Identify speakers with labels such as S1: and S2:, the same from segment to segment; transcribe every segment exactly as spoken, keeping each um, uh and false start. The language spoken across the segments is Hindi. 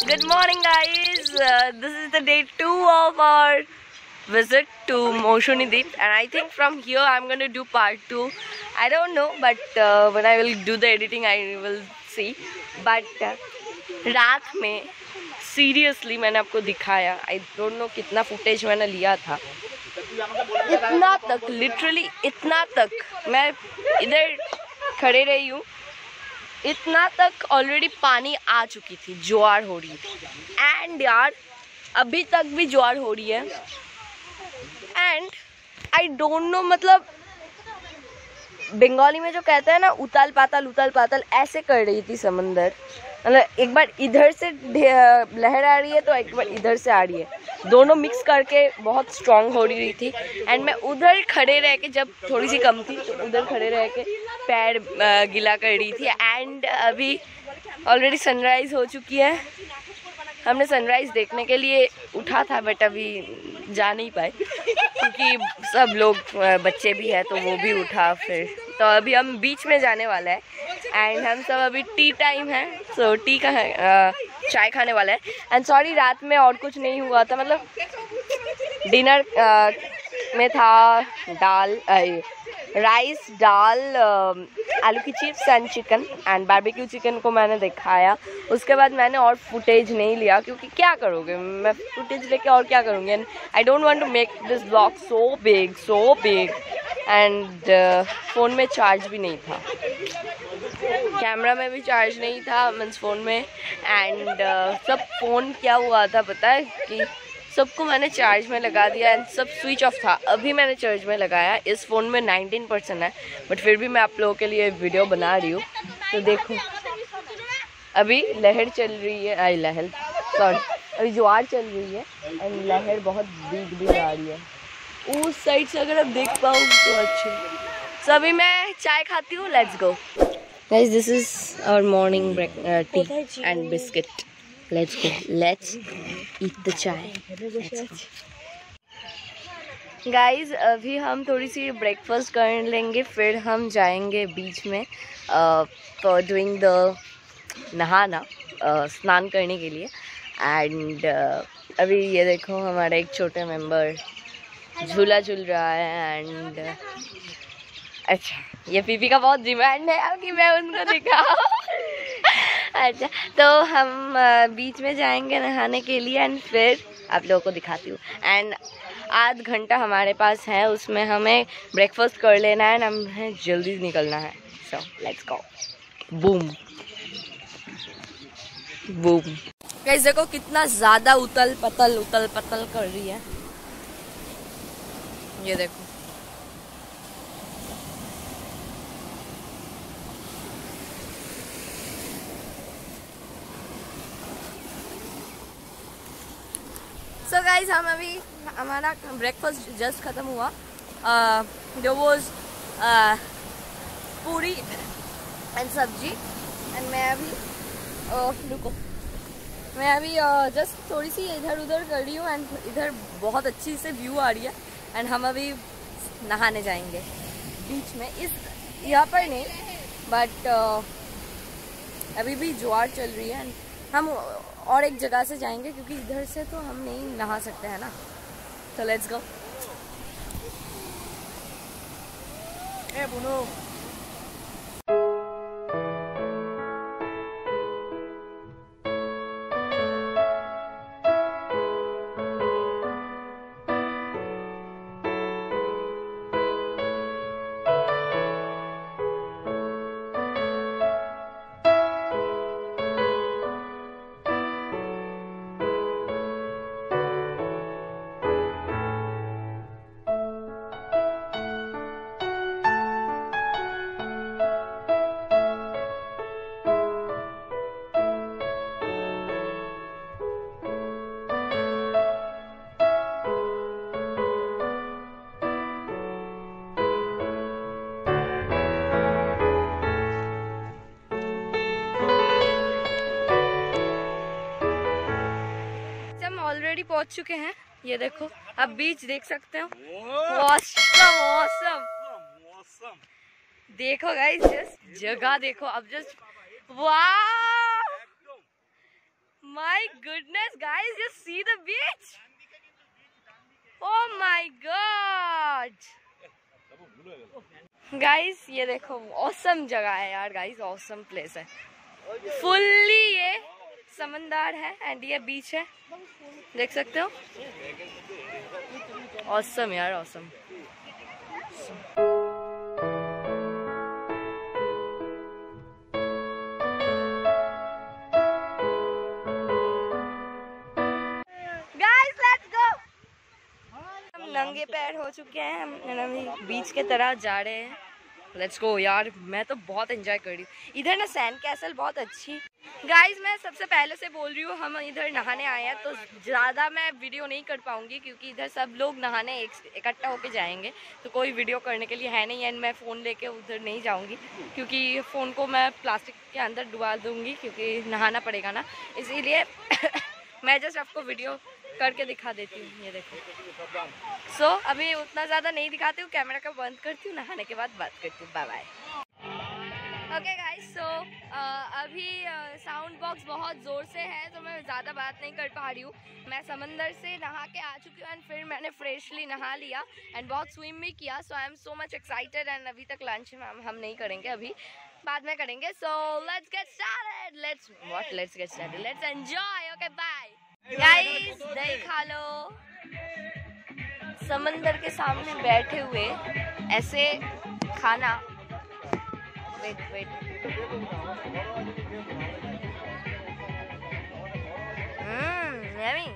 S1: Good morning, guys. Uh, this is the day two of our visit to Moshuni Deep, and I think from here I'm going to do part two. I don't know, but uh, when I will do the editing, I will see. But uh, रात में seriously मैंने आपको दिखाया. I don't know कितना footage मैंने लिया था. इतना तक, literally इतना तक मैं इधर खड़े रही हूँ. इतना तक ऑलरेडी पानी आ चुकी थी, ज्वार हो रही थी. एंड यार अभी तक भी ज्वार हो रही है. एंड आई डोंट नो, मतलब बंगाली में जो कहते हैं ना, उताल पाताल उताल पाताल, ऐसे कर रही थी समंदर. मतलब एक बार इधर से लहर आ रही है तो एक बार इधर से आ रही है, दोनों मिक्स करके बहुत स्ट्रांग हो रही थी. एंड मैं उधर खड़े रह के, जब थोड़ी सी कम थी तो उधर खड़े रह के पैर गीला कर रही थी. एंड अभी ऑलरेडी सनराइज़ हो चुकी है. हमने सनराइज़ देखने के लिए उठा था, बट अभी जा नहीं पाए क्योंकि सब लोग, बच्चे भी हैं तो वो भी उठा. फिर तो अभी हम बीच में जाने वाला है. एंड हम सब अभी टी टाइम है, सो टी का है, चाय खाने वाला है. एंड सॉरी रात में और कुछ नहीं हुआ था. मतलब डिनर में था दाल, राइस, दाल, आलू की chips and chicken. And barbecue chicken को मैंने दिखाया. उसके बाद मैंने और फुटेज नहीं लिया क्योंकि क्या करोगे, मैं फुटेज लेके और क्या करूँगी. And I don't want to make this blog so big so big. And phone में चार्ज भी नहीं था, कैमरा में भी चार्ज नहीं था, मीन्स फ़ोन में. एंड uh, सब फ़ोन क्या हुआ था पता है कि सबको मैंने चार्ज में लगा दिया एंड सब स्विच ऑफ था. अभी मैंने चार्ज में लगाया. इस फ़ोन में नाइनटीन परसेंट है, बट फिर भी मैं आप लोगों के लिए वीडियो बना रही हूँ. तो देखो अभी लहर चल रही है, आई लहर सॉरी अभी ज्वार चल रही है. एंड लहर बहुत बिग बिग आ रही है उस साइड से, अगर आप देख पाओ तो अच्छे. सो अभी मैं चाय खाती हूँ. Let's go guys, this is our morning tea and biscuit. Let's go, let's eat the chai. Guys अभी हम थोड़ी सी ब्रेकफास्ट कर लेंगे, फिर हम जाएंगे बीच में फॉर डूइंग द नहाना, uh, स्नान करने के लिए. एंड uh, अभी ये देखो हमारा एक छोटा मेंबर झूला झूल रहा है. एंड uh, अच्छा, ये पीपी का बहुत डिमांड है कि मैं उनको दिखाऊं. अच्छा, तो हम बीच में जाएंगे नहाने के लिए एंड फिर आप लोगों को दिखाती हूँ. एंड आध घंटा हमारे पास है, उसमें हमें ब्रेकफास्ट कर लेना है एंड हमें जल्दी निकलना है. So let's go. Boom boom. Guys देखो कितना ज़्यादा उतल पतल उतल पतल कर रही है. ये देखो सो गाइज हम अभी, हमारा ब्रेकफास्ट जस्ट ख़त्म हुआ. जो वो पूरी एंड सब्जी. एंड मैं अभी uh, रुको मैं अभी जस्ट uh, थोड़ी सी इधर उधर कर रही हूँ. एंड इधर बहुत अच्छी से व्यू आ रही है. एंड हम अभी नहाने जाएंगे बीच में. इस यहाँ पर नहीं, बट uh, अभी भी ज्वार चल रही है. एंड हम और एक जगह से जाएंगे क्योंकि इधर से तो हम नहीं नहा सकते हैं ना. तो लेट्स गो. ए बुनो ऑलरेडी पहुंच चुके हैं. ये देखो आप बीच देख सकते हो. Awesome awesome. देखो गाइस, जस्ट जगह देखो. अब जस्ट वाह My goodness, guys, you see the beach? Oh my God! Guys, ये देखो awesome जगह है यार guys, awesome place है। Fully ये समंदर है एंड ये बीच है, देख सकते हो। awesome यार, awesome। नंगे पैर हो चुके हैं हम, अभी बीच के तरह जा रहे हैं। लेट्स गो यार, मैं तो बहुत एंजॉय कर रही हूँ इधर ना। सैंड कैसल बहुत अच्छी। गाइस, मैं सबसे पहले से बोल रही हूँ, हम इधर नहाने आए हैं तो ज़्यादा मैं वीडियो नहीं कर पाऊँगी क्योंकि इधर सब लोग नहाने इकट्ठा होके जाएंगे, तो कोई वीडियो करने के लिए है नहीं। एंड मैं फ़ोन लेके उधर नहीं जाऊँगी क्योंकि फ़ोन को मैं प्लास्टिक के अंदर डुबा दूँगी क्योंकि नहाना पड़ेगा ना, इसीलिए मैं जस्ट आपको वीडियो करके दिखा देती हूँ। ये देखो। सो so, अभी उतना ज़्यादा नहीं दिखाती हूँ, कैमरा का बंद करती हूँ, नहाने के बाद बात करती हूँ। Bye bye. Okay guys, so अभी साउंड बॉक्स बहुत ज़ोर से है तो मैं ज़्यादा बात नहीं कर पा रही हूँ। मैं समंदर से नहा के आ चुकी हूँ एंड फिर मैंने फ्रेशली नहा लिया एंड बहुत स्विम भी किया। So I am so much excited and अभी तक लंच हम हम नहीं करेंगे, अभी बाद में करेंगे। So let's get started. Let's what let's get started let's enjoy. Okay bye guys. दही खा लो। समंदर के सामने बैठे हुए ऐसे खाना। Wait wait hmm yummy.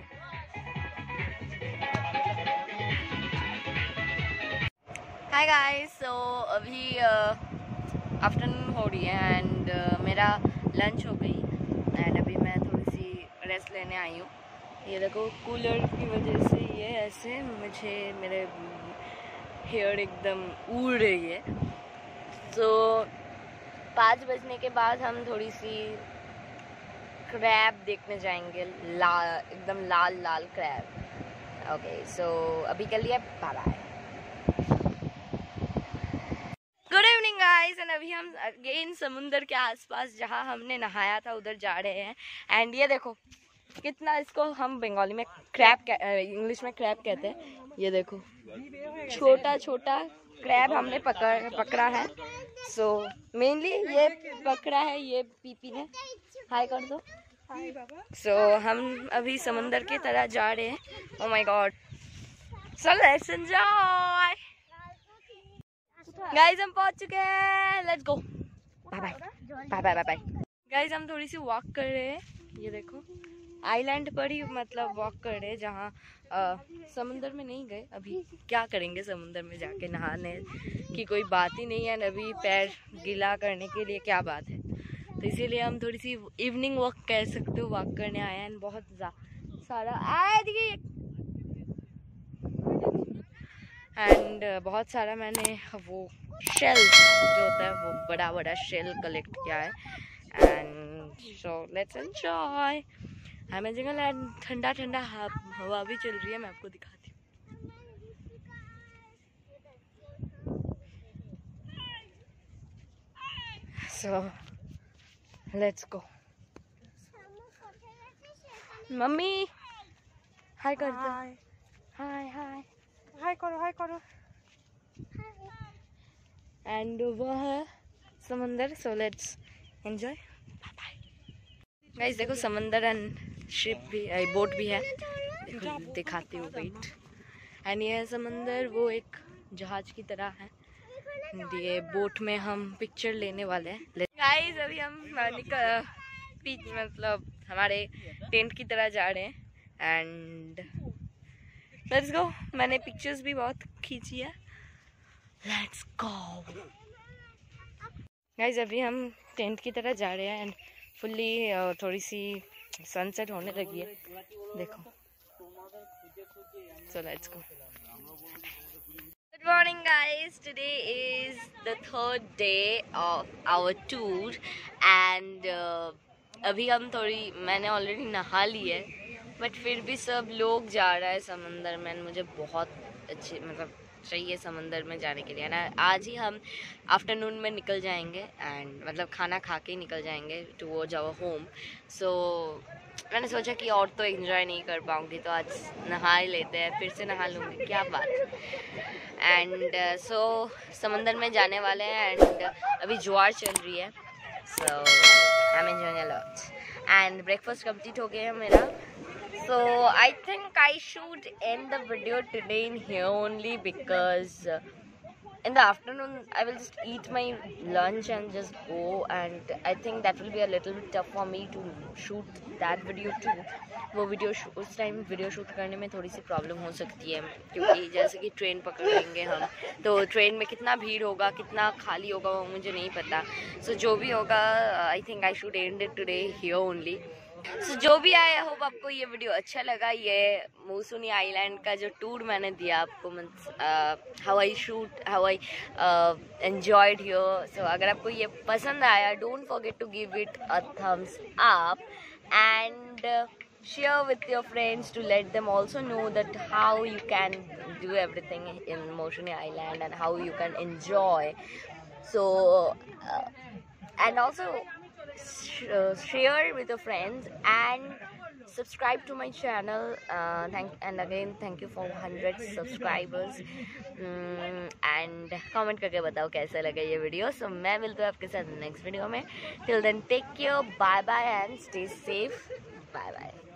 S1: Hi guys, so अभी आफ्टरनून हो रही है एंड uh, मेरा लंच हो गई एंड अभी मैं थोड़ी सी रेस्ट लेने आई हूँ। ये देखो, कूलर की वजह से ये ऐसे मुझे मेरे हेयर एकदम उड़ रही है। तो पाँच बजने के बाद हम थोड़ी सी क्रैब देखने जाएंगे, लाल एकदम लाल लाल क्रैब। ओके, सो अभी के लिए bye bye. Good evening guys, and अभी हम अगेन समुंदर के आसपास जहाँ हमने नहाया था उधर जा रहे हैं। एंड ये देखो कितना, इसको हम बंगाली में क्रैब, इंग्लिश में क्रैब कहते हैं। ये देखो छोटा छोटा क्रैब हमने पकड़ पकड़ा है। सो so, मेनली ये पकड़ा है ये पीपी ने। हाय कर दो। हाय बाबा। सो हम अभी समंदर की तरह जा रहे हैं। Oh my god, so let's enjoy. Guys, हम पहुंच चुके हैं, let's go. Bye bye bye bye bye bye. Guys, हम थोड़ी सी वॉक कर रहे हैं। ये देखो, आइलैंड पर ही मतलब वॉक कर रहे हैं, जहाँ समुंदर में नहीं गए। अभी क्या करेंगे समुंदर में जाके, नहाने की कोई बात ही नहीं है। अभी पैर गीला करने के लिए क्या बात है, तो इसीलिए हम थोड़ी सी इवनिंग वॉक कह सकते हो, वॉक करने आए हैं। बहुत सारा आए देखिए एंड बहुत सारा मैंने वो शेल जो होता है वो बड़ा बड़ा शेल कलेक्ट किया है। And so let's enjoy. Amazing and ठंडा ठंडा हवा भी चल रही है, मैं आपको दिखाती हूँ। सो लेट्स गो। मम्मी हाय कर दो। हाय हाय हाय करो, हाय करो। एंड वो है समंदर। So let's enjoy. Bye bye guys. देखो समंदर एंड शिप भी, बोट भी है, देखो दिखाती हूँ, वेट। एंड ये है समंदर, वो एक जहाज की तरह है। ये बोट में हम पिक्चर लेने वाले हैं गाइस। अभी हम निकल मतलब हमारे टेंट की तरह जा रहे हैं एंड लेट्स गो। मैंने पिक्चर्स भी बहुत खींची है, लेट्स गो गाइस। अभी हम टेंट की तरह जा रहे हैं एंड फुल्ली थोड़ी सी सनसेट होने लगी है, देखो। So let's go. Good morning guys, today is the third day of our tour and अभी हम थोड़ी, मैंने ऑलरेडी नहा ली है बट फिर भी सब लोग जा रहा है समंदर में। मुझे बहुत अच्छी मतलब चाहिए समंदर में जाने के लिए ना। आज ही हम आफ्टरनून में निकल जाएंगे एंड मतलब खाना खा के निकल जाएंगे टुवर्ड्स आवर होम। सो मैंने सोचा कि और तो एंजॉय नहीं कर पाऊँगी तो आज नहा ही लेते हैं, फिर से नहा लूँगी, क्या बात। एंड सो समंदर में जाने वाले हैं एंड अभी ज्वार चल रही है। So I am enjoying a lot and breakfast complete हो गया है मेरा। So I think I should end the video today in here only because uh, in the afternoon I will just eat my lunch and just go, and I think that will be a little bit tough for me to shoot that video too. वो वीडियो उस टाइम वीडियो शूट करने में थोड़ी सी प्रॉब्लम हो सकती है क्योंकि जैसे कि ट्रेन पकड़ेंगे हम तो ट्रेन में कितना भीड़ होगा, कितना खाली होगा वो मुझे नहीं पता। सो so, जो भी होगा I think I should end it today here only. So so, जो भी आए, आई होप आपको ये वीडियो अच्छा लगा। ये मौसूनी आइलैंड का जो टूर मैंने दिया आपको, means how I shoot, how I enjoyed here. So अगर आपको ये पसंद आया, don't forget to give it a thumbs up and share with your friends to let them also know that how you can do everything in Moushuni Island and how you can enjoy. So uh, and also Uh, share with your friends and subscribe to my channel. Uh, thank and again thank you for one hundred subscribers. um, and comment करके बताओ कैसा लगा ये वीडियो। so मैं मिलती हूँ आपके साथ नेक्स्ट वीडियो में। till then take care, bye bye and stay safe, bye bye।